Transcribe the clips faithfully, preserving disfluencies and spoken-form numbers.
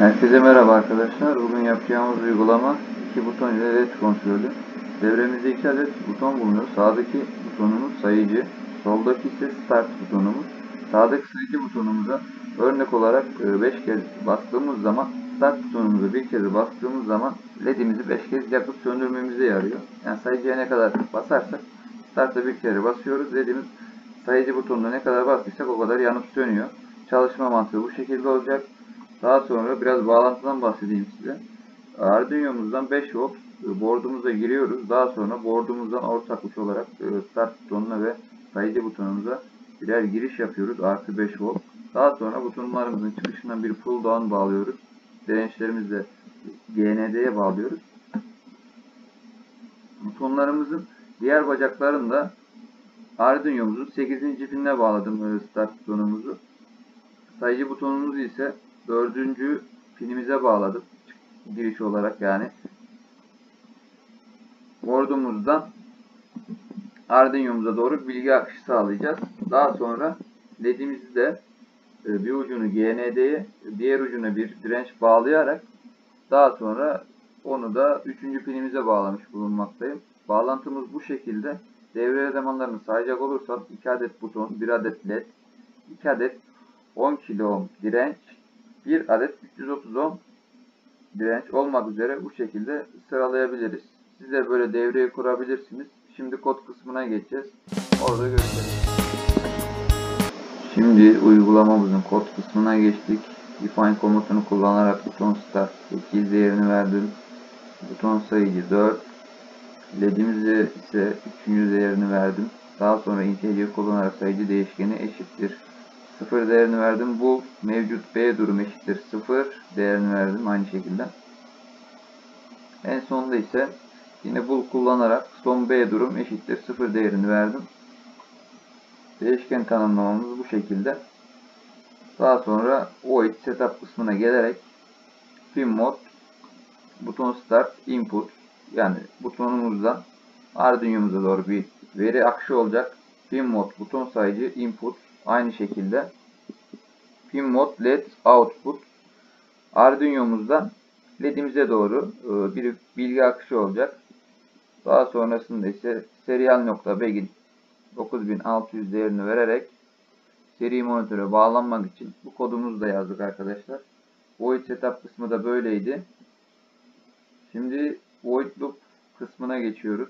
Herkese merhaba arkadaşlar. Bugün yapacağımız uygulama iki buton ile led kontrolü. Devremizde iki adet buton bulunuyor. Sağdaki butonumuz sayıcı, soldaki ise start butonumuz. Sağdaki sayıcı butonumuza örnek olarak beş kez bastığımız zaman, start butonumuza bir kez bastığımız zaman ledimizi beş kez yakıp söndürmemize yarıyor. Yani sayıcıya ne kadar basarsak start'a bir kere basıyoruz. Ledimiz sayıcı butonuna ne kadar bastıysak o kadar yanıp sönüyor. Çalışma mantığı bu şekilde olacak. Daha sonra biraz bağlantıdan bahsedeyim size. Arduino'muzdan beş volt board'umuza giriyoruz. Daha sonra board'umuzdan ortak uç olarak start butonuna ve sayıcı butonumuza birer giriş yapıyoruz. Artı beş volt. Daha sonra butonlarımızın çıkışından bir pull down bağlıyoruz. Dirençlerimizi de G N D'ye bağlıyoruz. Butonlarımızın diğer bacaklarını da Arduino'muzun sekizinci pinine bağladım start butonumuzu. Sayıcı butonumuzu ise dördüncü pinimize bağladım. Giriş olarak yani. Board'umuzdan Arduino'muza doğru bilgi akışı sağlayacağız. Daha sonra ledimizi de bir ucunu G N D'ye, diğer ucuna bir direnç bağlayarak daha sonra onu da üçüncü pinimize bağlamış bulunmaktayım. Bağlantımız bu şekilde. Devre elemanlarını sayacak olursam iki adet buton, bir adet led, iki adet on kilo ohm direnç, bir adet üç yüz otuz ohm direnç olmak üzere bu şekilde sıralayabiliriz. Siz de böyle devreyi kurabilirsiniz. Şimdi kod kısmına geçeceğiz. Orada görüşürüz. Şimdi uygulamamızın kod kısmına geçtik. Define komutunu kullanarak buton start sekiz değerini verdim. Buton sayıcı dört. Ledimize ise üçüncü değerini verdim. Daha sonra integer kullanarak sayıcı değişkeni eşittir sıfır değerini verdim. Bu mevcut B durum eşittir sıfır değerini verdim aynı şekilde. En sonunda ise yine bool kullanarak son B durum eşittir sıfır değerini verdim. Değişken tanımlamamız bu şekilde. Daha sonra void setup kısmına gelerek pin mod buton start input yani butonumuzdan Arduino'muza doğru bir veri akışı olacak. Pin mod buton sayıcı input aynı şekilde. Pin mod led output Arduino'muzdan ledimize doğru bir bilgi akışı olacak. Daha sonrasında ise serial.begin dokuz bin altı yüz değerini vererek seri monitöre bağlanmak için bu kodumuzu da yazdık arkadaşlar. Void setup kısmı da böyleydi. Şimdi void loop kısmına geçiyoruz.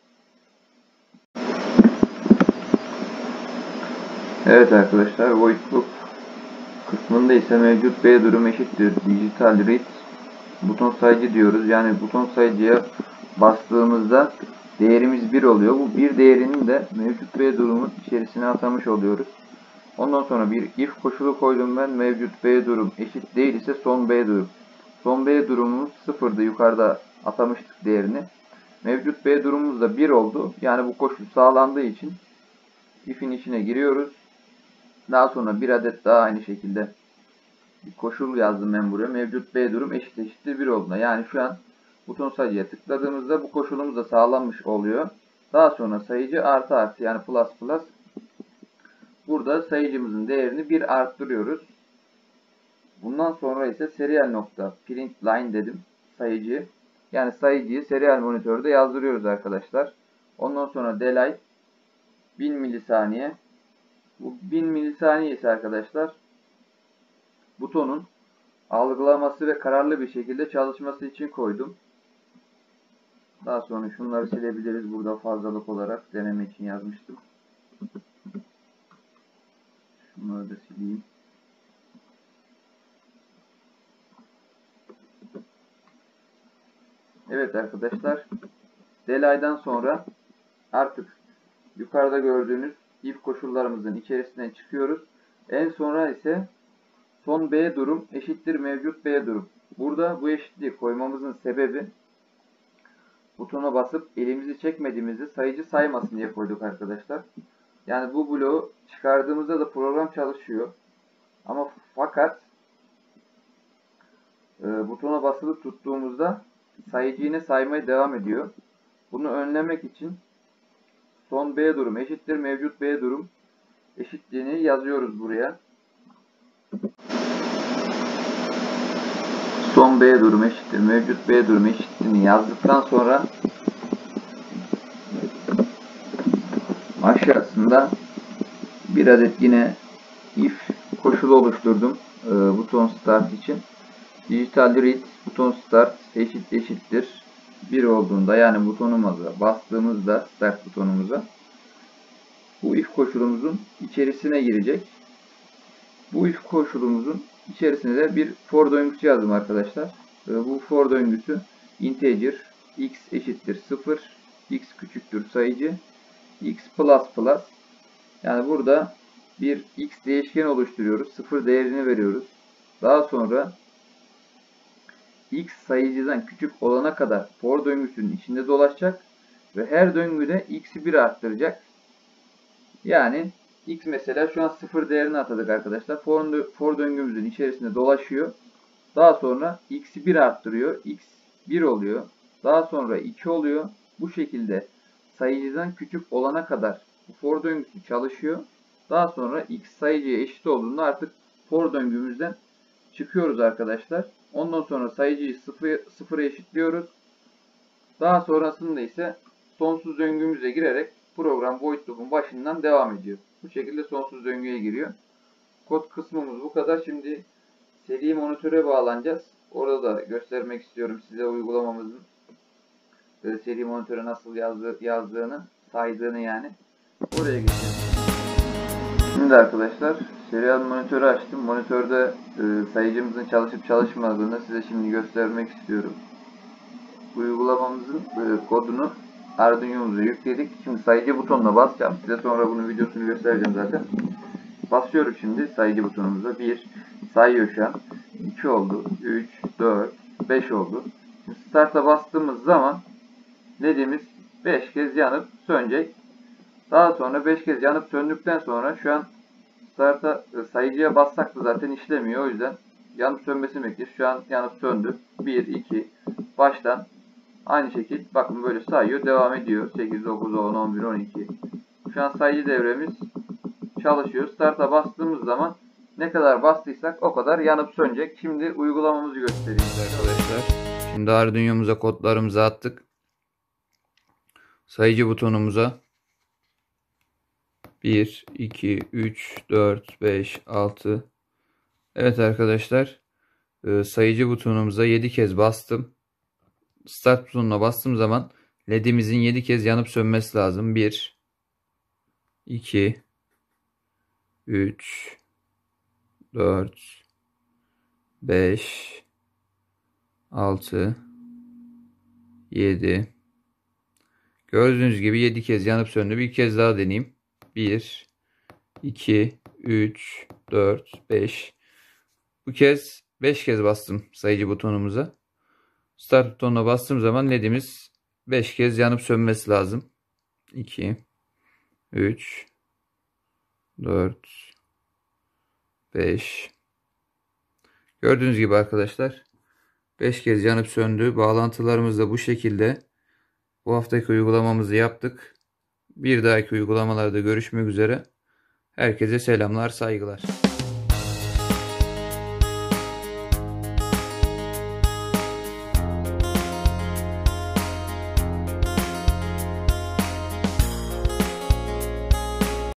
Evet arkadaşlar, void loop kısmında ise mevcut B durum eşittir digital read buton sayıcı diyoruz. Yani buton sayıcıya bastığımızda değerimiz bir oluyor. Bu bir değerinin de mevcut B durumun içerisine atamış oluyoruz. Ondan sonra bir if koşulu koydum ben. Mevcut B durum eşit değil ise son B durum. Son B durumumuz sıfırdı. Yukarıda atamıştık değerini. Mevcut B durumumuz da bir oldu. Yani bu koşul sağlandığı için if'in içine giriyoruz. Daha sonra bir adet daha aynı şekilde bir koşul yazdım ben buraya. Mevcut B durum eşit eşittir bir olduğuna. Yani şu an buton sayıcıya tıkladığımızda bu koşulumuz da sağlanmış oluyor. Daha sonra sayıcı artı artı yani plus plus. Burada sayıcımızın değerini bir arttırıyoruz. Bundan sonra ise serial nokta print line dedim sayıcı. Yani sayıcıyı serial monitörde yazdırıyoruz arkadaşlar. Ondan sonra delay bin milisaniye. Bu bin milisaniye ise arkadaşlar butonun algılaması ve kararlı bir şekilde çalışması için koydum. Daha sonra şunları silebiliriz. Burada fazlalık olarak deneme için yazmıştım. Şunları da sileyim. Evet arkadaşlar. Delay'dan sonra artık yukarıda gördüğünüz if koşullarımızın içerisinden çıkıyoruz. En sonra ise son B durum eşittir mevcut B durum. Burada bu eşitliği koymamızın sebebi butona basıp elimizi çekmediğimizde sayıcı saymasın diye koyduk arkadaşlar. Yani bu bloğu çıkardığımızda da program çalışıyor. Ama fakat e, butona basılı tuttuğumuzda sayıcı yine saymaya devam ediyor. Bunu önlemek için son B durum eşittir mevcut B durum eşitliğini yazıyoruz buraya. son B durumu eşittir mevcut B durumu eşittiğini yazdıktan sonra aşağısında bir adet yine if koşulu oluşturdum e, buton start için. Digital read buton start eşit eşittir bir olduğunda, yani butonumuza bastığımızda start butonumuza bu if koşulumuzun içerisine girecek. Bu if koşulumuzun içerisine de bir for döngüsü yazdım arkadaşlar. Bu for döngüsü integer x eşittir sıfır, x küçüktür sayıcı, x plus plus. Yani burada bir x değişken oluşturuyoruz. sıfır değerini veriyoruz. Daha sonra x sayıcıdan küçük olana kadar for döngüsünün içinde dolaşacak ve her döngüde x'i bir arttıracak. Yani x mesela şu an sıfır değerini atadık arkadaşlar. For, for döngümüzün içerisinde dolaşıyor. Daha sonra x'i bir arttırıyor. X bir oluyor. Daha sonra iki oluyor. Bu şekilde sayıcıdan küçük olana kadar bu for döngüsü çalışıyor. Daha sonra x sayıcıya eşit olduğunda artık for döngümüzden çıkıyoruz arkadaşlar. Ondan sonra sayıcıyı sıfır, sıfıra eşitliyoruz. Daha sonrasında ise sonsuz döngümüze girerek program void loop'un başından devam ediyor. Bu şekilde sonsuz döngüye giriyor. Kod kısmımız bu kadar. Şimdi seri monitöre bağlanacağız. Orada da göstermek istiyorum size uygulamamızın seri monitöre nasıl yazdı, yazdığını, saydığını yani. Oraya geçelim. Şimdi arkadaşlar serial monitörü açtım. Monitörde e, sayıcımızın çalışıp çalışmadığını size şimdi göstermek istiyorum. Uygulamamızın e, kodunu Arduino'muza yükledik. Şimdi sayıcı butonuna basacağım. Size sonra bunun videosunu göstereceğim zaten. Basıyorum şimdi sayıcı butonumuza. bir sayıyor şu an. iki oldu. üç, dört, beş oldu. Şimdi start'a bastığımız zaman ledimiz beş kez yanıp sönecek. Daha sonra beş kez yanıp söndükten sonra şu an start'a sayıcıya bassak da zaten işlemiyor. O yüzden yanıp sönmesini bekliyoruz. Şu an yanıp söndü. bir, iki baştan aynı şekilde bakın böyle sayıyor. Devam ediyor. sekiz, dokuz, on, on bir, on iki. Şu an sayıcı devremiz çalışıyor. Start'a bastığımız zaman ne kadar bastıysak o kadar yanıp sönecek. Şimdi uygulamamızı göstereyim arkadaşlar. Şimdi Arduino'muza kodlarımızı attık. Sayıcı butonumuza bir, iki, üç, dört, beş, altı. Evet arkadaşlar, sayıcı butonumuza yedi kez bastım. Start butonuna bastığım zaman ledimizin yedi kez yanıp sönmesi lazım. bir, iki, üç, dört, beş, altı, yedi. Gördüğünüz gibi yedi kez yanıp söndü. Bir kez daha deneyeyim. bir, iki, üç, dört, beş. Bu kez beş kez bastım sayıcı butonumuza. Start butonuna bastığım zaman ledimiz beş kez yanıp sönmesi lazım. iki, üç, dört, beş. Gördüğünüz gibi arkadaşlar beş kez yanıp söndü. Bağlantılarımız da bu şekilde. Bu haftaki uygulamamızı yaptık. Bir dahaki uygulamalarda görüşmek üzere. Herkese selamlar, saygılar.